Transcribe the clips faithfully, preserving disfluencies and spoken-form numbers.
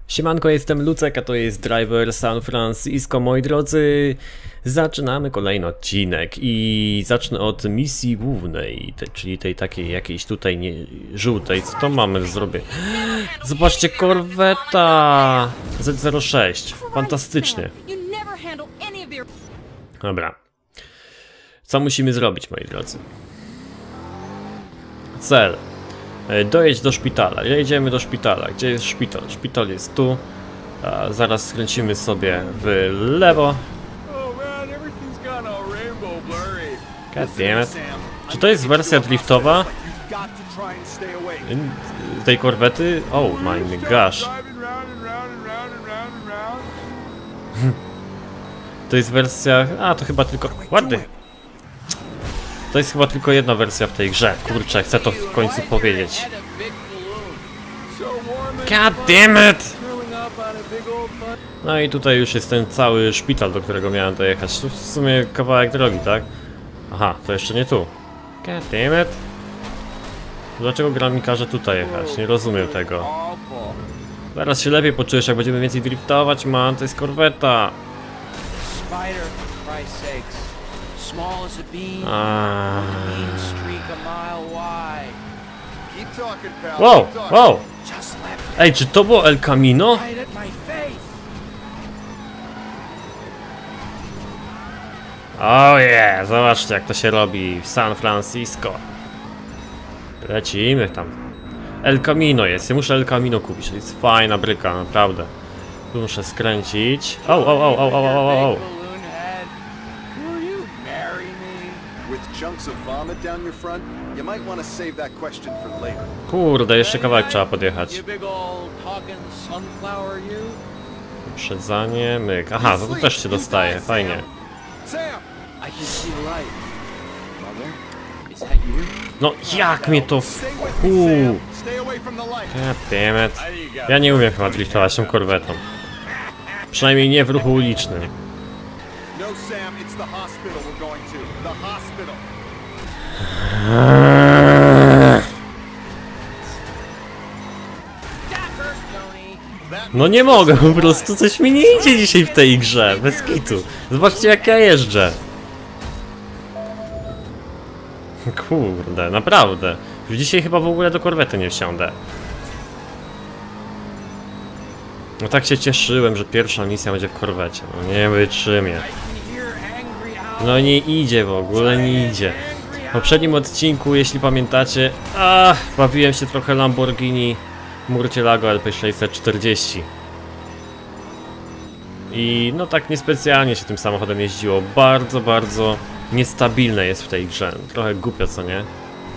Siemanko, jestem Lucek, a to jest Driver San Francisco, moi drodzy. Zaczynamy kolejny odcinek i zacznę od misji głównej, te, czyli tej takiej jakiejś tutaj nie, żółtej. Co to mamy zrobię? Zobaczcie, korweta Z zero sześć, fantastycznie. Dobra. Co musimy zrobić, moi drodzy? Cel. Dojedź do szpitala. Jedziemy do szpitala. Gdzie jest szpital? Szpital jest tu. A zaraz skręcimy sobie w lewo. God damn it. Czy to jest wersja driftowa tej korwety? Oh my gosh. To jest wersja... A, to chyba tylko... Ładny. To jest chyba tylko jedna wersja w tej grze. Kurczę, chcę to w końcu powiedzieć. God damn it! No i tutaj już jest ten cały szpital, do którego miałem dojechać. Tu w sumie kawałek drogi, tak? Aha, to jeszcze nie tu. God damn it! Dlaczego gra mi każe tutaj jechać? Nie rozumiem tego. Zaraz się lepiej poczujesz, jak będziemy więcej driftować, man. To jest korweta. Small as a bean, a mean streak a mile wide. Keep talking, pal. Wow, wow. Ej, czy to było El Camino? Oh yeah, zobaczcie jak to się robi w San Francisco. Lecimy tam. El Camino jest, ja muszę El Camino kupić, to jest fajna bryka, naprawdę. Tu muszę skręcić. O, o, o, o, o, o, o. Kurde, jeszcze kawałek trzeba podjechać. Uprzedzanie, myk. Aha, to tu też się dostaje, fajnie. No jak mnie to wkół? God damn it. Ja nie umiem chyba driftować tą korwetą. Przynajmniej nie w ruchu ulicznym. No nie mogę, po prostu coś mi nie idzie dzisiaj w tej grze, bez kitu. Zobaczcie jak ja jeżdżę. Kurde, naprawdę. Już dzisiaj chyba w ogóle do korwety nie wsiądę. No tak się cieszyłem, że pierwsza misja będzie w korwecie. No nie wytrzymię. No nie idzie w ogóle, nie idzie. W poprzednim odcinku, jeśli pamiętacie, a, bawiłem się trochę Lamborghini Murcielago L P sześćset czterdzieści. I no tak niespecjalnie się tym samochodem jeździło. Bardzo, bardzo niestabilne jest w tej grze. Trochę głupio, co nie?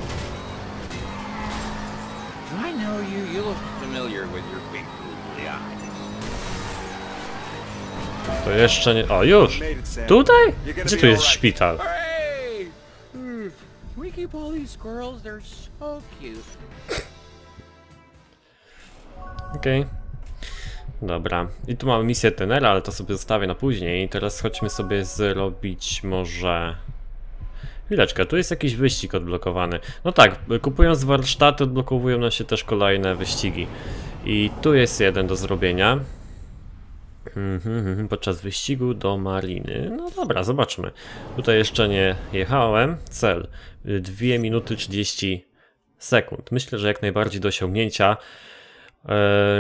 To jeszcze nie... O, już! Tutaj? Gdzie tu jest szpital? Okej. Okay. Dobra. I tu mamy misję Tenera, ale to sobie zostawię na później. I teraz chodźmy sobie zrobić może... Chwileczkę, tu jest jakiś wyścig odblokowany. No tak, kupując warsztaty odblokowują nam się też kolejne wyścigi. I tu jest jeden do zrobienia. Mhm, podczas wyścigu do mariny. No dobra, zobaczmy. Tutaj jeszcze nie jechałem. Cel dwie minuty trzydzieści sekund. Myślę, że jak najbardziej do osiągnięcia. Eee...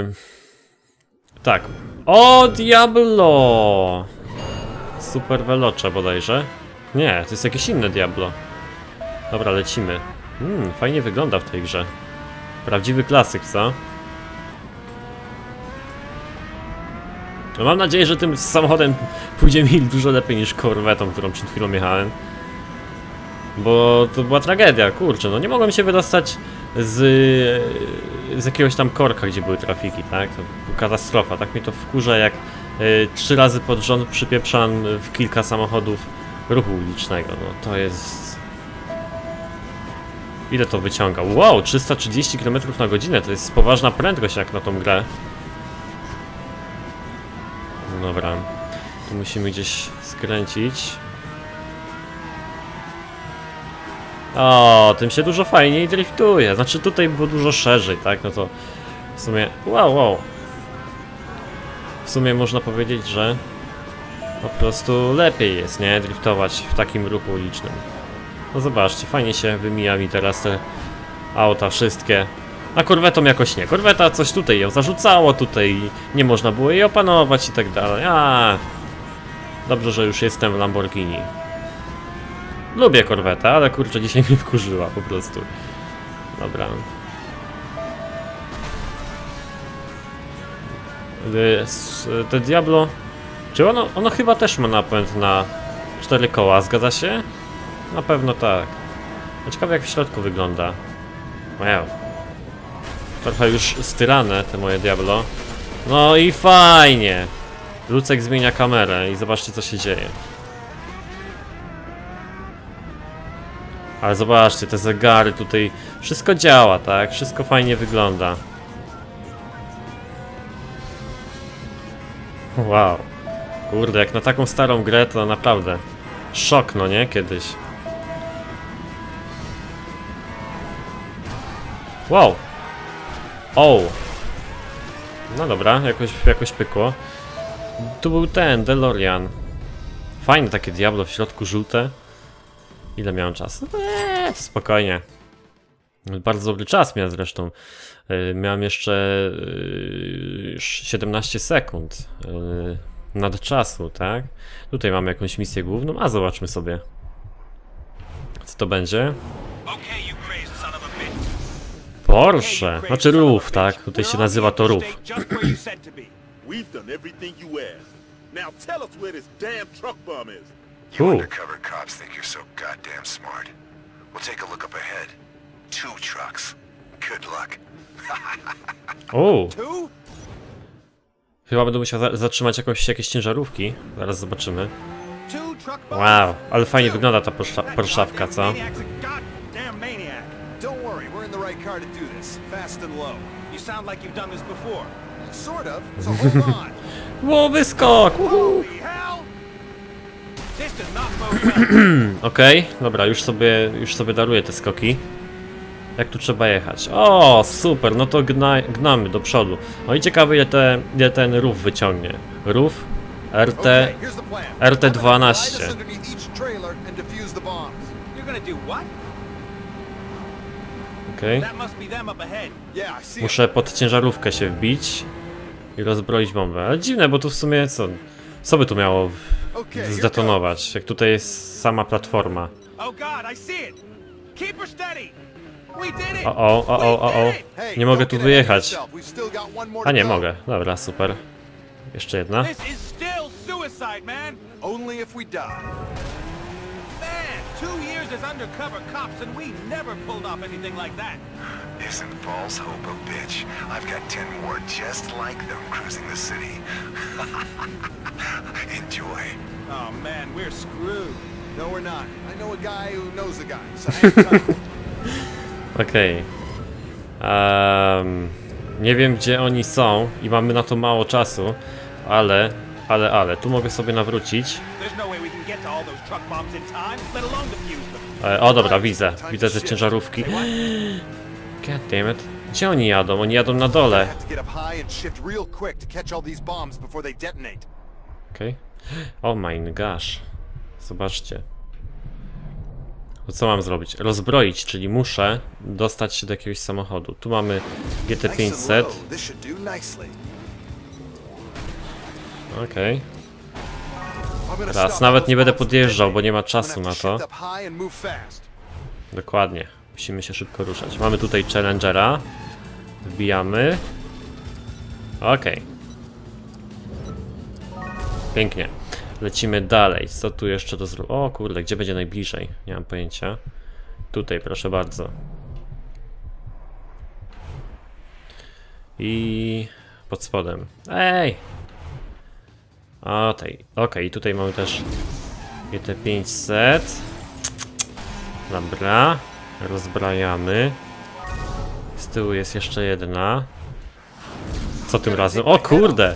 Tak. O Diablo! Super Veloce bodajże. Nie, to jest jakieś inne Diablo. Dobra, lecimy. Hmm, fajnie wygląda w tej grze. Prawdziwy klasyk, co? No mam nadzieję, że tym samochodem pójdzie mi dużo lepiej niż korwetą, którą przed chwilą jechałem. Bo to była tragedia, kurczę, no nie mogłem się wydostać z, z jakiegoś tam korka, gdzie były trafiki, tak? To była katastrofa, tak mnie to wkurza, jak y, trzy razy pod rząd przypieprzam w kilka samochodów ruchu ulicznego, no to jest... Ile to wyciąga? Wow, trzysta trzydzieści kilometrów na godzinę, to jest poważna prędkość jak na tą grę. Dobra, tu musimy gdzieś skręcić. O, tym się dużo fajniej driftuje. Znaczy tutaj było dużo szerzej, tak? No to w sumie... Wow, wow. w sumie można powiedzieć, że po prostu lepiej jest, nie? Driftować w takim ruchu ulicznym. No zobaczcie, fajnie się wymija mi teraz te auta wszystkie. A korwetą jakoś nie. Korweta coś tutaj ją zarzucało, tutaj nie można było jej opanować i tak dalej. A, dobrze, że już jestem w Lamborghini. Lubię korwetę, ale kurczę, dzisiaj mnie wkurzyła po prostu. Dobra. Te Diablo... Czy ono, ono chyba też ma napęd na cztery koła, zgadza się? Na pewno tak. Ciekawe jak w środku wygląda. Wow. Trochę już styrane te moje Diablo. No i fajnie. Lucek zmienia kamerę i zobaczcie co się dzieje. Ale zobaczcie, te zegary tutaj, wszystko działa, tak? Wszystko fajnie wygląda. Wow. Kurde, jak na taką starą grę to naprawdę szok, no nie? Kiedyś. Wow. O. No dobra, jakoś, jakoś pykło. Tu był ten, DeLorean. Fajne takie Diablo w środku, żółte. Ile miałem czasu? Eee, to spokojnie. Bardzo dobry czas miałem zresztą. Yy, miałem jeszcze yy, siedemnaście sekund yy, nad czasu, tak? Tutaj mamy jakąś misję główną, a zobaczmy sobie. Co to będzie? Porsche, znaczy rów, tak? Tutaj się nazywa to rów. You undercover cops think you're so goddamn smart. We'll take a look up ahead. Two trucks. Good luck. O! Chyba będę musiał za zatrzymać jakoś, jakieś ciężarówki. Zaraz zobaczymy. Wow, ale fajnie wygląda ta porsza porszawka, co? Ło, wyskok! Okej, okay, dobra, już sobie, już sobie daruję te skoki. Jak tu trzeba jechać? O, super, no to gna, gnamy do przodu. No i ciekawe ile, te, ile ten rów wyciągnie. Rów R T R T dwanaście. Okej. Okay. Muszę pod ciężarówkę się wbić i rozbroić bombę. Ale dziwne, bo tu w sumie co? Co by tu miało zdetonować? Jak tutaj jest sama platforma. O, o, o, o, o, o. Nie mogę tu wyjechać. A nie, mogę. Dobra, super. Jeszcze jedna. Isn't false hope a bitch? I've got ten more just like them cruising the city. Enjoy. Oh man, we're screwed. No, we're not. I know a guy who knows a guy, so hang tight. Okej. Okay. Um, nie wiem gdzie oni są i mamy na to mało czasu, ale, ale, ale, tu mogę sobie nawrócić. E, o dobra, widzę, widzę te ciężarówki. God damn it. Gdzie oni jadą? Oni jadą na dole. Okej. Okay. Oh my gosh. Zobaczcie. To co mam zrobić? Rozbroić, czyli muszę dostać się do jakiegoś samochodu. Tu mamy G T pięćset. Okej. Okay. Raz, nawet nie będę podjeżdżał, bo nie ma czasu na to. Dokładnie. Musimy się szybko ruszać. Mamy tutaj Challengera. Wbijamy. Okej. Okay. Pięknie. Lecimy dalej. Co tu jeszcze do zrobienia? O kurde, gdzie będzie najbliżej? Nie mam pojęcia. Tutaj, proszę bardzo. I pod spodem. Ej! O, tej. Okej, okay, tutaj mamy też G T pięćset. Dobra. Rozbrajamy. Z tyłu jest jeszcze jedna. Co tym razem? O kurde!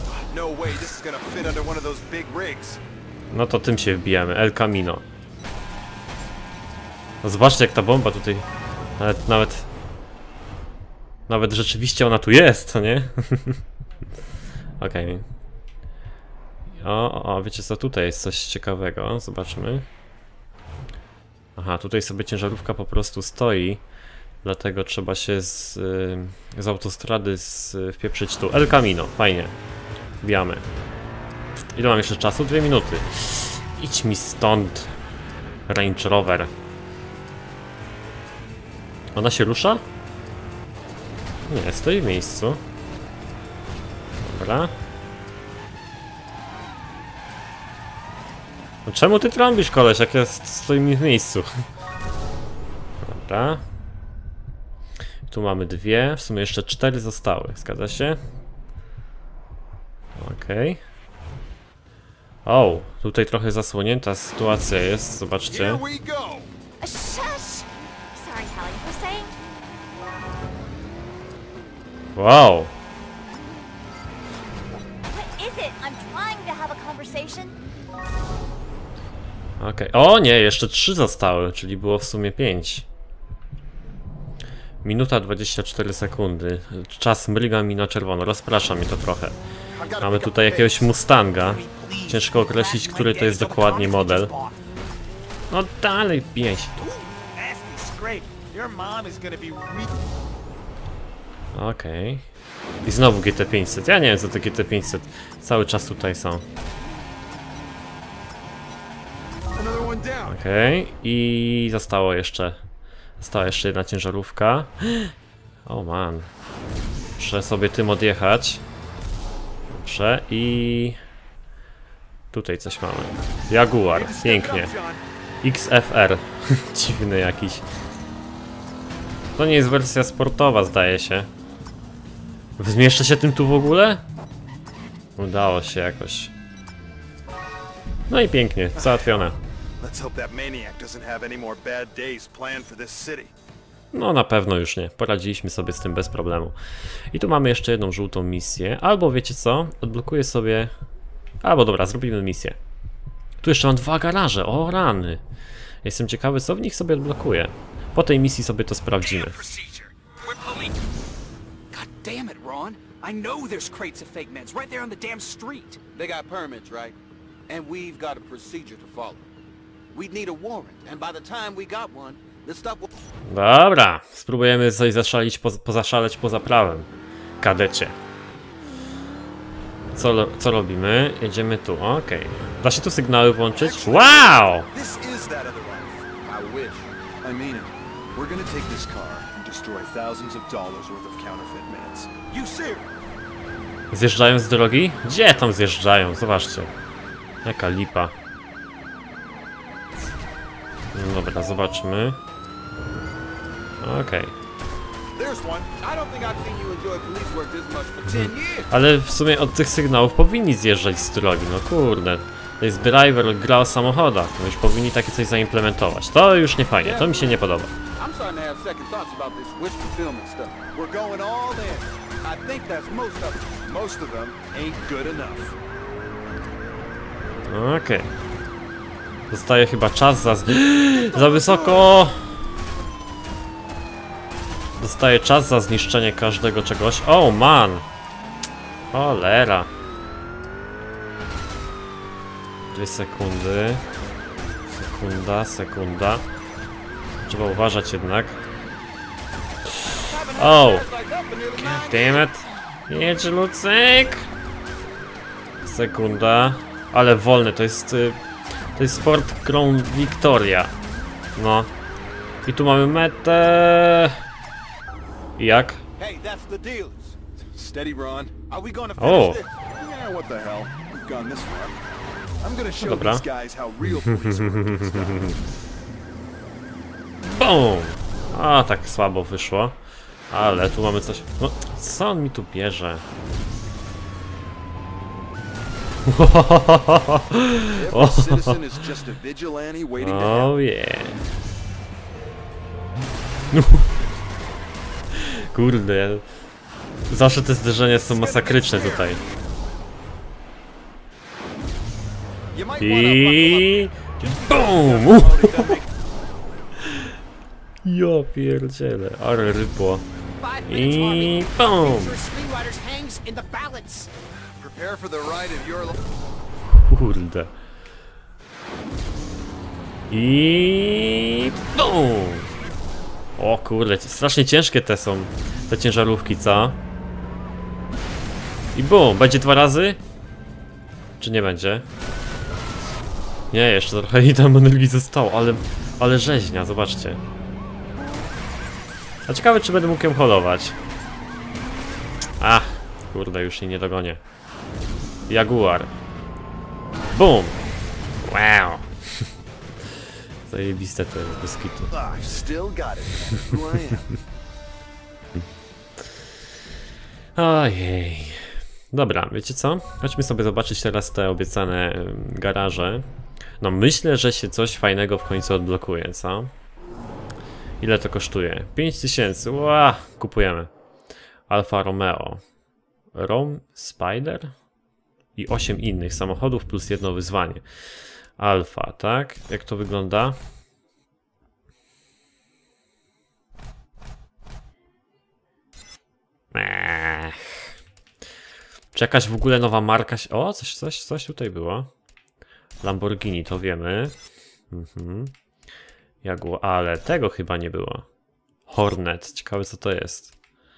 No to tym się wbijamy. El Camino. No zobaczcie jak ta bomba tutaj... Nawet... Nawet, nawet rzeczywiście ona tu jest, co nie? Okej. Okay. O, o, o, wiecie co, tutaj jest coś ciekawego, zobaczmy. Aha, tutaj sobie ciężarówka po prostu stoi, dlatego trzeba się z, z autostrady z, wpieprzyć tu. El Camino, fajnie. Wbijamy. Ile mam jeszcze czasu? Dwie minuty. Idź mi stąd, Range Rover. Ona się rusza? Nie, stoi w miejscu. Dobra. No czemu ty trąbisz, koleś, jak ja stoi mi w miejscu? Dobra. Tu mamy dwie, w sumie jeszcze cztery zostały, zgadza się? Okej. Okay. O, tutaj trochę zasłonięta sytuacja jest, zobaczcie. Here we go. Shush! Sorry, Hallie, you were saying? Wow. What is it? I'm trying to have a conversation. Okej. Okay. O nie, jeszcze trzy zostały, czyli było w sumie pięć. Minuta dwadzieścia cztery sekundy. Czas mryga mi na czerwono, rozprasza mi to trochę. Mamy tutaj jakiegoś Mustanga. Ciężko określić, który to jest dokładnie model. No dalej, wbijaj się tu. Okej. Okay. I znowu G T pięćset. Ja nie wiem, co to G T pięćset. Cały czas tutaj są. Okej. Okay. I zostało jeszcze... Została jeszcze jedna ciężarówka. O oh man. Muszę sobie tym odjechać. Dobrze. I... Tutaj coś mamy. Jaguar. Pięknie. X F R. Dziwny jakiś. To nie jest wersja sportowa, zdaje się. Zmieszczę się tym tu w ogóle? Udało się jakoś. No i pięknie, załatwione. No na pewno już nie, poradziliśmy sobie z tym bez problemu. I tu mamy jeszcze jedną żółtą misję. Albo wiecie co, odblokuję sobie... Albo dobra, zrobimy misję. Tu jeszcze mam dwa garaże, o rany. Jestem ciekawy, co w nich sobie odblokuję. Po tej misji sobie to sprawdzimy. God damn it, Ron. I know there's crates of fake meds right there on the damn street. They got permits, right? And we've got a procedure to follow. We'd need a warrant, and by the time we got one, the stuff will... Dobra, spróbujemy coś zaszalić, po, pozaszaleć poza prawem. Kadecie. Co, co robimy? Jedziemy tu, okej. Okay. Da się tu sygnały włączyć? Wow! This is that other one. I wish. I mean it. We're gonna take this car and destroy thousands of dollars worth of counterfeit meds. You serious? Zjeżdżają z drogi? Gdzie tam zjeżdżają? Zobaczcie. Jaka lipa. No dobra, zobaczmy. Okej. Okay. Ale w sumie od tych sygnałów powinni zjeżdżać z drogi, no kurde. To jest driver, gra o samochodach, no już powinni takie coś zaimplementować. To już nie fajnie, to mi się nie podoba. Okej. Okay. Zostaje chyba czas za... za wysoko! Dostaje czas za zniszczenie każdego czegoś. O oh, man! Cholera. Dwie sekundy. Sekunda, sekunda. Trzeba uważać jednak. Oh! God damn it! Jedź, Lucek! Sekunda. Ale wolny, to jest... To jest Ford Crown Victoria. No. I tu mamy metę... Jak? Hey, that's the dealers. Steady, Ron. Are we gonna Oh. finish this? Yeah, what the hell? We've gone this far. I'm gonna show Dobra. these guys how real police work in this town. Boom! A, tak słabo wyszło. Ale tu mamy coś... No, co on mi tu bierze? Every citizen is just a vigilante waiting to Oh help. yeah. Kurde. Zawsze te zderzenia są masakryczne tutaj. You might wanna I... BOOM! Ja pierdzielę, ale rybło. I... BOOM! Screenwriters hangs in the balance. prepare for the ride of your life. kurde. I... Bum! O kurde, strasznie ciężkie te są, te ciężarówki, co? I bum, będzie dwa razy? Czy nie będzie? Nie, jeszcze trochę i tam energii zostało, ale, ale rzeźnia, zobaczcie. A ciekawe, czy będę mógł ją holować. Ach, kurde, już jej nie dogonię. Jaguar. Bum! Wow! Zajebiste to jest, bez kitu. I've still got it. Who I am. Ojej. Dobra, wiecie co? Chodźmy sobie zobaczyć teraz te obiecane garaże. No myślę, że się coś fajnego w końcu odblokuje, co? Ile to kosztuje? pięć tysięcy, ła, kupujemy. Alfa Romeo. Rom Spider? I osiem innych samochodów plus jedno wyzwanie. Alfa, tak? Jak to wygląda? Ech. Czy jakaś w ogóle nowa marka? O, coś, coś, coś tutaj było. Lamborghini, to wiemy. Mhm. Jaguar, ale tego chyba nie było. Hornet, ciekawe co to jest.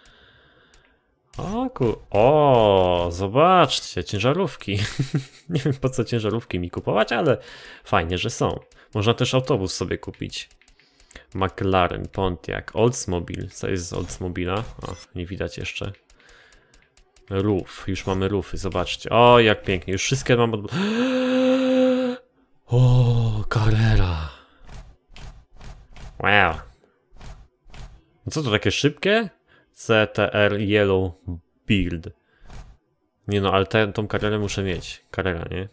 O, ku... o, zobaczcie, ciężarówki. Nie wiem po co ciężarówki mi kupować, ale fajnie, że są. Można też autobus sobie kupić. McLaren, Pontiac, Oldsmobile. Co jest z Oldsmobila? O, nie widać jeszcze. Roof, już mamy roofy, zobaczcie. O, jak pięknie, już wszystkie mam od... O, Carrera. Wow. Co to takie szybkie? C T R Yellow Build. Nie no, ale tę, tą Carrerę muszę mieć. Carrera, nie?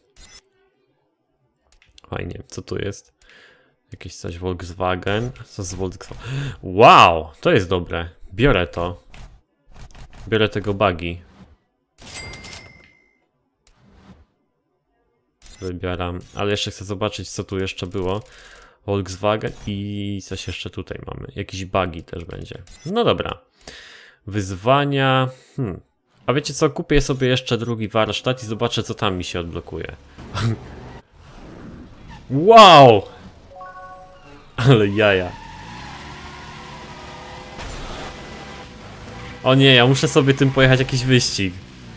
Fajnie, co tu jest? Jakieś coś Volkswagen. Co z Volkswagen? Wow, to jest dobre. Biorę to. Biorę tego buggy. Wybieram, ale jeszcze chcę zobaczyć co tu jeszcze było. Volkswagen i coś jeszcze tutaj mamy. Jakiś buggy też będzie. No dobra. Wyzwania. Hmm. A wiecie co? Kupię sobie jeszcze drugi warsztat i zobaczę co tam mi się odblokuje. Wow! Ale jaja. O nie, ja muszę sobie tym pojechać jakiś wyścig.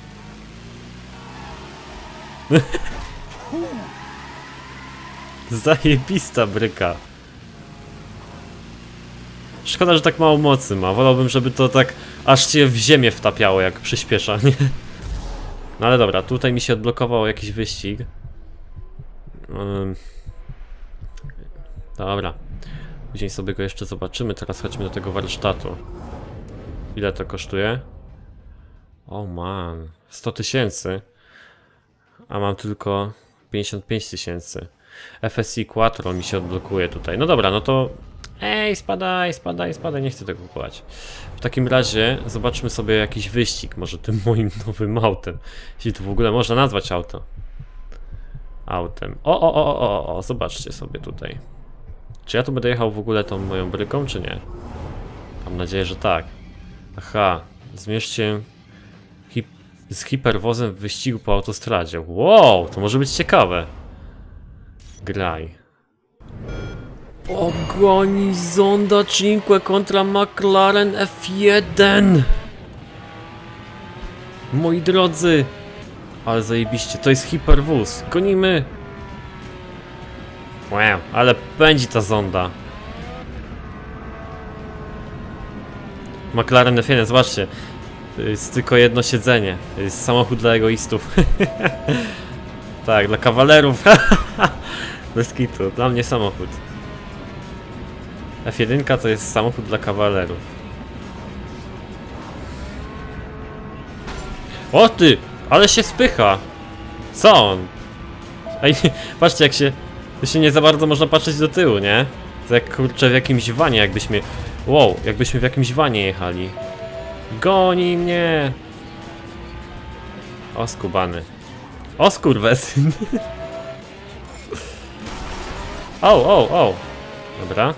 Zajebista bryka. Szkoda, że tak mało mocy ma. Wolałbym, żeby to tak aż się w ziemię wtapiało, jak przyspiesza, nie? No ale dobra, tutaj mi się odblokował jakiś wyścig. Um, dobra. Później sobie go jeszcze zobaczymy. Teraz chodźmy do tego warsztatu. Ile to kosztuje? O man, sto tysięcy. A mam tylko pięćdziesiąt pięć tysięcy. F S I Quattro mi się odblokuje tutaj. No dobra, no to... Ej, spadaj, spadaj, spadaj, nie chcę tego kupować. W takim razie zobaczmy sobie jakiś wyścig, może tym moim nowym autem. Jeśli to w ogóle można nazwać auto. Autem. O, o, o, o, o, zobaczcie sobie tutaj. Czy ja tu będę jechał w ogóle tą moją bryką, czy nie? Mam nadzieję, że tak. Aha, zmierz się hip z hiperwozem w wyścigu po autostradzie. Wow, to może być ciekawe. Graj. Ogoni Zonda Cinque kontra McLaren F jeden. Moi drodzy. Ale zajebiście, to jest hiperwóz. Gonimy. Wow, ale pędzi ta Zonda. McLaren F jeden, zobaczcie. To jest tylko jedno siedzenie. To jest samochód dla egoistów. Tak, dla kawalerów. Bez kitu, dla mnie samochód. F jeden to jest samochód dla kawalerów. O ty! Ale się spycha! Co on? Ej, patrzcie jak się... To się nie za bardzo można patrzeć do tyłu, nie? To jak kurczę w jakimś wanie, jakbyśmy... Wow, jakbyśmy w jakimś wanie jechali. Goni mnie! O skubany. O skurwesyn. O, o, o. Dobra.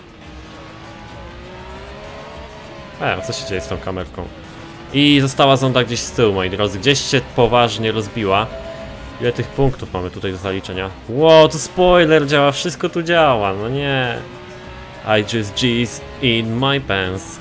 E, co się dzieje z tą kamerką? I została Zonda gdzieś z tyłu, moi drodzy. Gdzieś się poważnie rozbiła. Ile tych punktów mamy tutaj do zaliczenia? Wow, to spoiler działa, wszystko tu działa, no nie. I just jizz in my pants.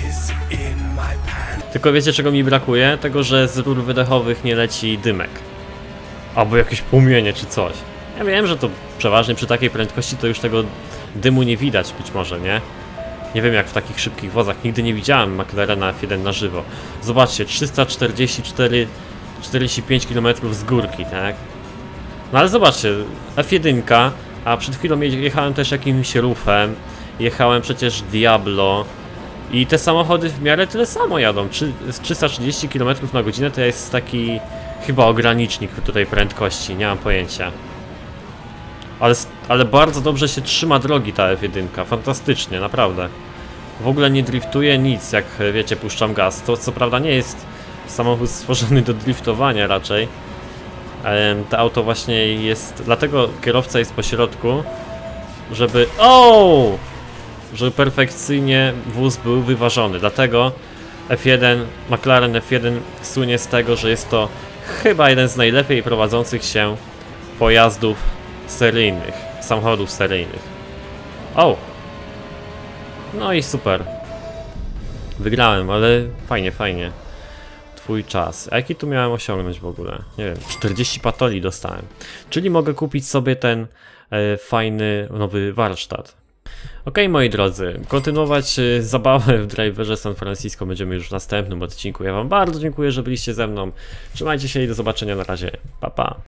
Tylko wiecie czego mi brakuje? Tego, że z rur wydechowych nie leci dymek. Albo jakieś płomienie czy coś. Ja wiem, że to przeważnie przy takiej prędkości to już tego dymu nie widać być może, nie? Nie wiem jak w takich szybkich wozach, nigdy nie widziałem McLarena F jeden na żywo. Zobaczcie, trzysta czterdzieści cztery, czterdzieści pięć kilometrów z górki, tak? No ale zobaczcie, F jeden, a przed chwilą jechałem też jakimś Rufem, jechałem przecież Diablo i te samochody w miarę tyle samo jadą. Z trzysta trzydzieści kilometrów na godzinę to jest taki chyba ogranicznik tutaj prędkości, nie mam pojęcia. Ale, ale bardzo dobrze się trzyma drogi ta F jeden, fantastycznie, naprawdę. W ogóle nie driftuje nic, jak wiecie, puszczam gaz. To co prawda nie jest samochód stworzony do driftowania raczej. To auto właśnie jest, dlatego kierowca jest po środku, żeby... O! Żeby perfekcyjnie wóz był wyważony. Dlatego F jeden, McLaren F jeden słynie z tego, że jest to chyba jeden z najlepiej prowadzących się pojazdów seryjnych, samochodów seryjnych. O! No i super. Wygrałem, ale fajnie, fajnie. Twój czas. A jaki tu miałem osiągnąć w ogóle? Nie wiem, czterdzieści patoli dostałem. Czyli mogę kupić sobie ten e, fajny, nowy warsztat. Ok, moi drodzy, kontynuować e, zabawę w Driverze San Francisco będziemy już w następnym odcinku. Ja wam bardzo dziękuję, że byliście ze mną. Trzymajcie się i do zobaczenia na razie. Pa, pa.